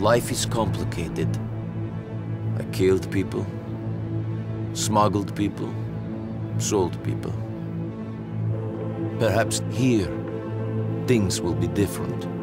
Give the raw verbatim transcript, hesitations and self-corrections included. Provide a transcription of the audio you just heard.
Life is complicated. I killed people, smuggled people, sold people. Perhaps here, things will be different.